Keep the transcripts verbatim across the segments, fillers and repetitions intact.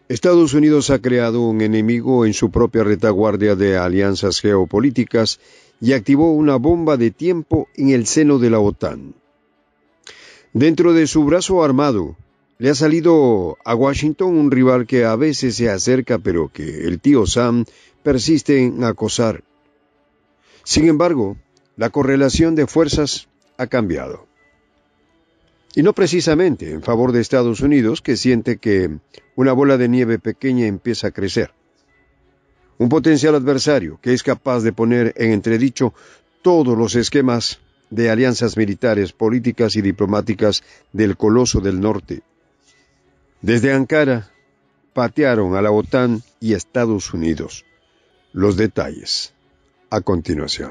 Estados Unidos ha creado un enemigo en su propia retaguardia de alianzas geopolíticas y activó una bomba de tiempo en el seno de la OTAN. Dentro de su brazo armado, le ha salido a Washington un rival que a veces se acerca, pero que el tío Sam persiste en acosar. Sin embargo, la correlación de fuerzas ha cambiado. Y no precisamente en favor de Estados Unidos, que siente que una bola de nieve pequeña empieza a crecer. Un potencial adversario que es capaz de poner en entredicho todos los esquemas de alianzas militares, políticas y diplomáticas del coloso del norte. Desde Ankara, patearon a la OTAN y a Estados Unidos. Los detalles, a continuación.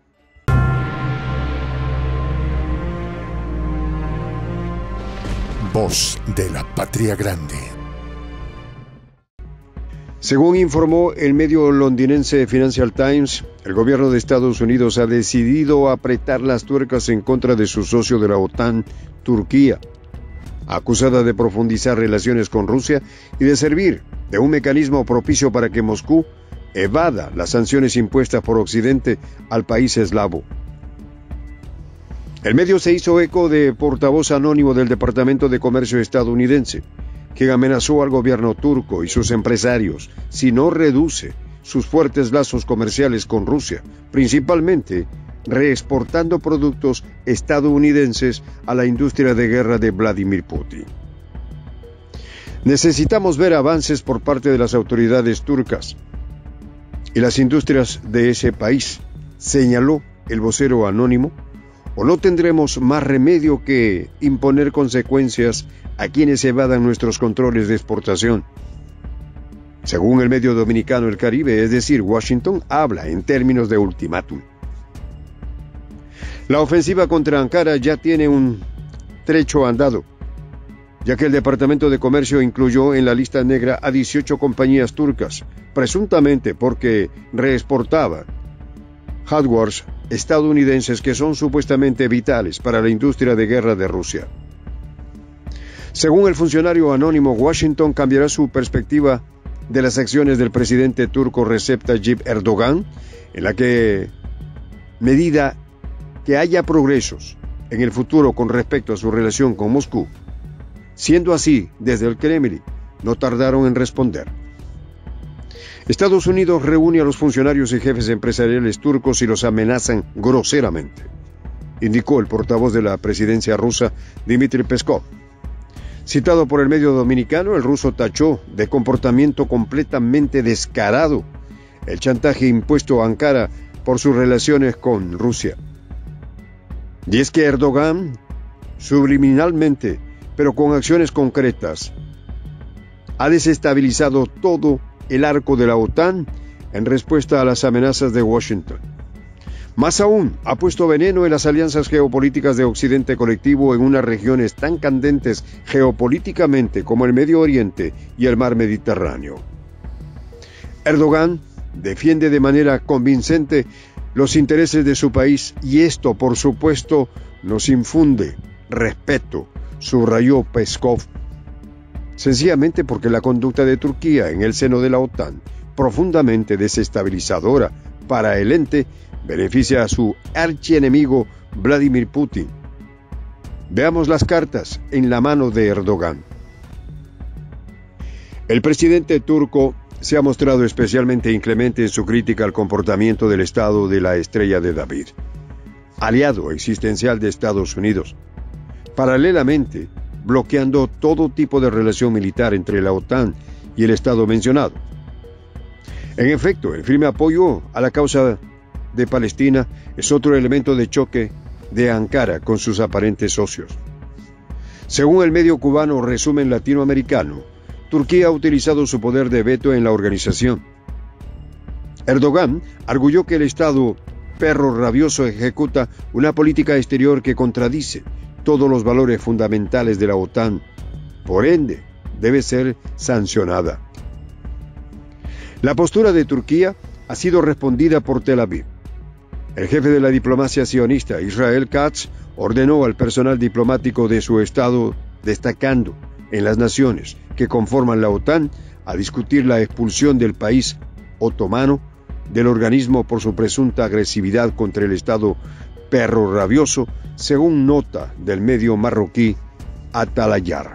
Voz de la Patria Grande. Según informó el medio londinense Financial Times, el gobierno de Estados Unidos ha decidido apretar las tuercas en contra de su socio de la OTAN, Turquía, acusada de profundizar relaciones con Rusia y de servir de un mecanismo propicio para que Moscú evada las sanciones impuestas por Occidente al país eslavo. El medio se hizo eco de portavoz anónimo del Departamento de Comercio estadounidense, quien amenazó al gobierno turco y sus empresarios si no reduce sus fuertes lazos comerciales con Rusia, principalmente reexportando productos estadounidenses a la industria de guerra de Vladimir Putin. Necesitamos ver avances por parte de las autoridades turcas y las industrias de ese país, señaló el vocero anónimo, o no tendremos más remedio que imponer consecuencias a quienes evadan nuestros controles de exportación. Según el medio dominicano El Caribe, es decir, Washington habla en términos de ultimátum. La ofensiva contra Ankara ya tiene un trecho andado, ya que el Departamento de Comercio incluyó en la lista negra a dieciocho compañías turcas, presuntamente porque reexportaban hardwares estadounidenses que son supuestamente vitales para la industria de guerra de Rusia. Según el funcionario anónimo, Washington cambiará su perspectiva de las acciones del presidente turco Recep Tayyip Erdogan, en la que, medida que haya progresos en el futuro con respecto a su relación con Moscú. Siendo así, desde el Kremlin no tardaron en responder. Estados Unidos reúne a los funcionarios y jefes empresariales turcos y los amenazan groseramente, indicó el portavoz de la presidencia rusa, Dmitry Peskov. Citado por el medio dominicano, el ruso tachó de comportamiento completamente descarado el chantaje impuesto a Ankara por sus relaciones con Rusia. Y es que Erdogan, subliminalmente, pero con acciones concretas, ha desestabilizado todo el arco de la OTAN en respuesta a las amenazas de Washington. Más aún, ha puesto veneno en las alianzas geopolíticas de Occidente colectivo en unas regiones tan candentes geopolíticamente como el Medio Oriente y el Mar Mediterráneo. Erdogan defiende de manera convincente los intereses de su país y esto, por supuesto, nos infunde respeto, subrayó Peskov, sencillamente porque la conducta de Turquía en el seno de la OTAN, profundamente desestabilizadora para el ente, beneficia a su archienemigo Vladimir Putin. Veamos las cartas en la mano de Erdogan. El presidente turco se ha mostrado especialmente inclemente en su crítica al comportamiento del Estado de la Estrella de David, aliado existencial de Estados Unidos, paralelamente bloqueando todo tipo de relación militar entre la OTAN y el Estado mencionado. En efecto, el firme apoyo a la causa de Palestina es otro elemento de choque de Ankara con sus aparentes socios. Según el medio cubano Resumen Latinoamericano, Turquía ha utilizado su poder de veto en la organización. Erdogan arguyó que el Estado perro rabioso ejecuta una política exterior que contradice todos los valores fundamentales de la OTAN. Por ende, debe ser sancionada. La postura de Turquía ha sido respondida por Tel Aviv. El jefe de la diplomacia sionista, Israel Katz, ordenó al personal diplomático de su estado, destacando en las naciones que conforman la OTAN, a discutir la expulsión del país otomano del organismo por su presunta agresividad contra el Estado perro rabioso, según nota del medio marroquí Atalayar.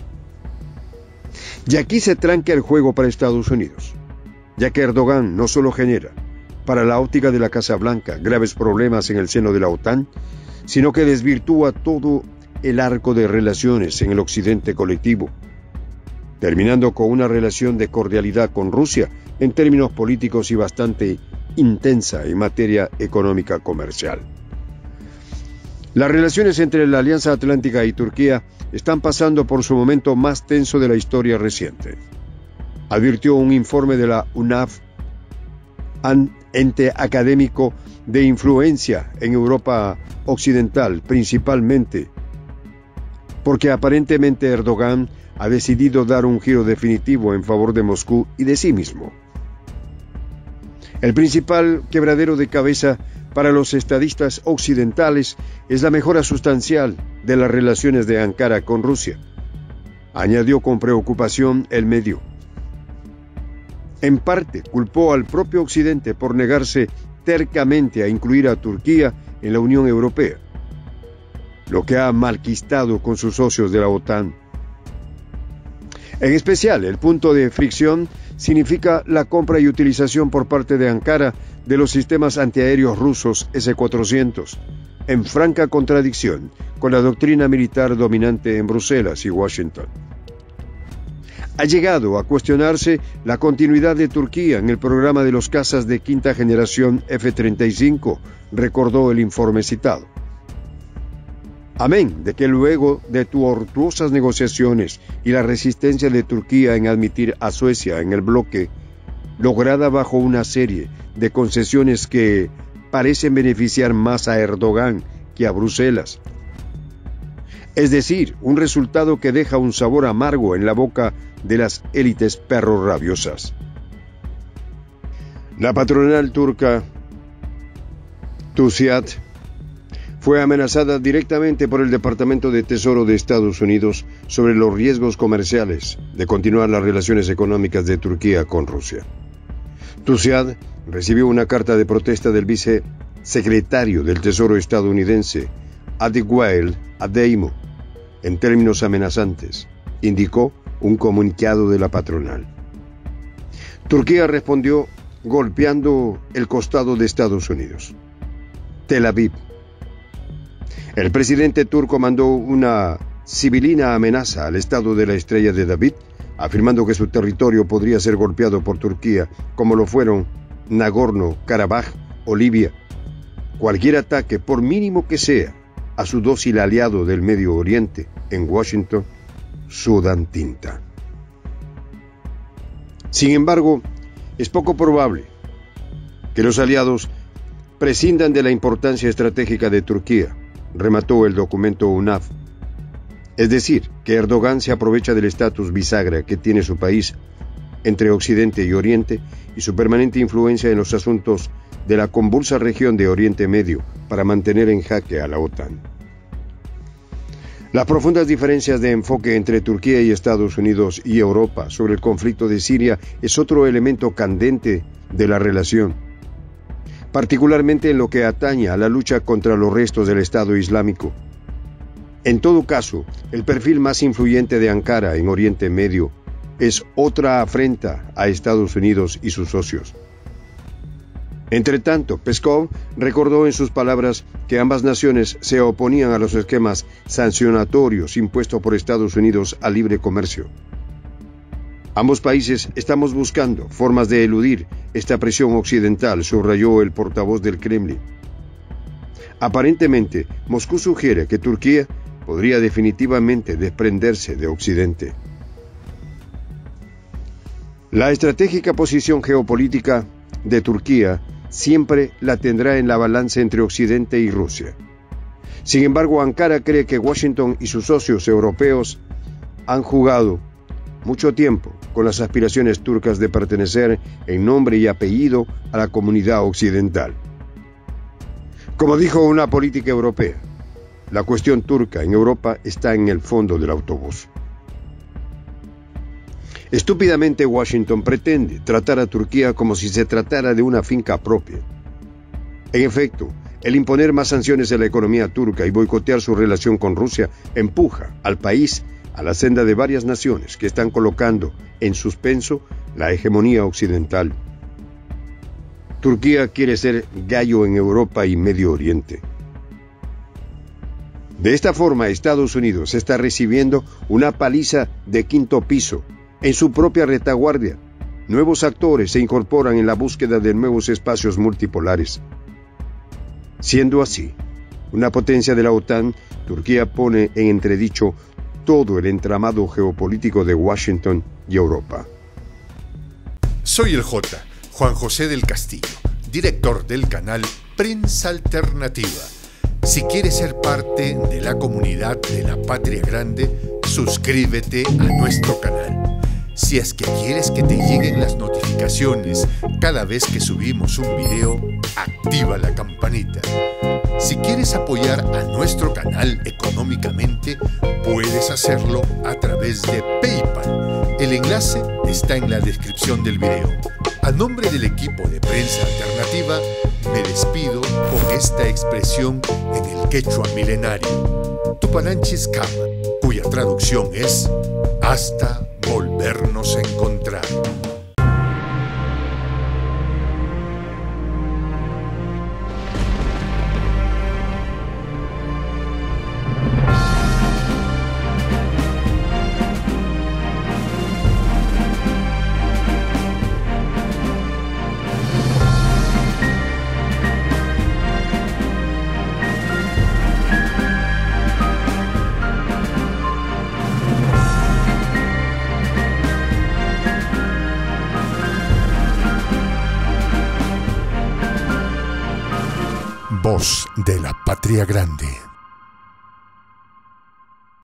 Y aquí se tranca el juego para Estados Unidos, ya que Erdogan no solo genera, para la óptica de la Casa Blanca, graves problemas en el seno de la OTAN, sino que desvirtúa todo el arco de relaciones en el occidente colectivo, terminando con una relación de cordialidad con Rusia en términos políticos y bastante intensa en materia económica comercial. Las relaciones entre la Alianza Atlántica y Turquía están pasando por su momento más tenso de la historia reciente, advirtió un informe de la U N A F, ente académico de influencia en Europa Occidental, principalmente porque aparentemente Erdogan ha decidido dar un giro definitivo en favor de Moscú y de sí mismo. El principal quebradero de cabeza para los estadistas occidentales es la mejora sustancial de las relaciones de Ankara con Rusia, añadió con preocupación el medio. En parte, culpó al propio Occidente por negarse tercamente a incluir a Turquía en la Unión Europea, lo que ha malquistado con sus socios de la OTAN. En especial, el punto de fricción significa la compra y utilización por parte de Ankara de los sistemas antiaéreos rusos ese cuatrocientos, en franca contradicción con la doctrina militar dominante en Bruselas y Washington. Ha llegado a cuestionarse la continuidad de Turquía en el programa de los cazas de quinta generación F treinta y cinco, recordó el informe citado. Amén de que luego de tortuosas negociaciones y la resistencia de Turquía en admitir a Suecia en el bloque, lograda bajo una serie de concesiones que parecen beneficiar más a Erdogan que a Bruselas, es decir, un resultado que deja un sabor amargo en la boca de las élites perro rabiosas. La patronal turca TÜSİAD fue amenazada directamente por el Departamento de Tesoro de Estados Unidos sobre los riesgos comerciales de continuar las relaciones económicas de Turquía con Rusia. TÜSİAD recibió una carta de protesta del vicesecretario del Tesoro estadounidense, Adegwail Adeimo, en términos amenazantes, indicó un comunicado de la patronal. Turquía respondió golpeando el costado de Estados Unidos. Tel Aviv. El presidente turco mandó una sibilina amenaza al Estado de la Estrella de David, afirmando que su territorio podría ser golpeado por Turquía, como lo fueron Nagorno-Karabaj o Libia. Cualquier ataque, por mínimo que sea, a su dócil aliado del Medio Oriente, en Washington, sudan tinta. Sin embargo, es poco probable que los aliados prescindan de la importancia estratégica de Turquía, remató el documento U N A F. Es decir, que Erdogan se aprovecha del estatus bisagra que tiene su país entre Occidente y Oriente y su permanente influencia en los asuntos de la convulsa región de Oriente Medio para mantener en jaque a la OTAN. Las profundas diferencias de enfoque entre Turquía y Estados Unidos y Europa sobre el conflicto de Siria es otro elemento candente de la relación, particularmente en lo que atañe a la lucha contra los restos del Estado Islámico. En todo caso, el perfil más influyente de Ankara en Oriente Medio es otra afrenta a Estados Unidos y sus socios. Entretanto, Peskov recordó en sus palabras que ambas naciones se oponían a los esquemas sancionatorios impuestos por Estados Unidos al libre comercio. Ambos países estamos buscando formas de eludir esta presión occidental, subrayó el portavoz del Kremlin. Aparentemente, Moscú sugiere que Turquía podría definitivamente desprenderse de Occidente. La estratégica posición geopolítica de Turquía siempre la tendrá en la balanza entre Occidente y Rusia. Sin embargo, Ankara cree que Washington y sus socios europeos han jugado mucho tiempo con las aspiraciones turcas de pertenecer en nombre y apellido a la comunidad occidental. Como dijo una política europea, la cuestión turca en Europa está en el fondo del autobús. Estúpidamente Washington pretende tratar a Turquía como si se tratara de una finca propia. En efecto, el imponer más sanciones a la economía turca y boicotear su relación con Rusia empuja al país a la senda de varias naciones que están colocando en suspenso la hegemonía occidental. Turquía quiere ser gallo en Europa y Medio Oriente. De esta forma, Estados Unidos está recibiendo una paliza de quinto piso en su propia retaguardia. Nuevos actores se incorporan en la búsqueda de nuevos espacios multipolares. Siendo así, una potencia de la OTAN, Turquía pone en entredicho todo el entramado geopolítico de Washington y Europa. Soy el J, Juan José del Castillo, director del canal Prensa Alternativa. Si quieres ser parte de la comunidad de la Patria Grande, suscríbete a nuestro canal. Si es que quieres que te lleguen las notificaciones cada vez que subimos un video, activa la campanita. Si quieres apoyar a nuestro canal económicamente, puedes hacerlo a través de PayPal. El enlace está en la descripción del video. A nombre del equipo de Prensa Alternativa, me despido con esta expresión en el quechua milenario, Tupananchis Kama, cuya traducción es hasta volvernos a encontrar. Voz de la Patria Grande.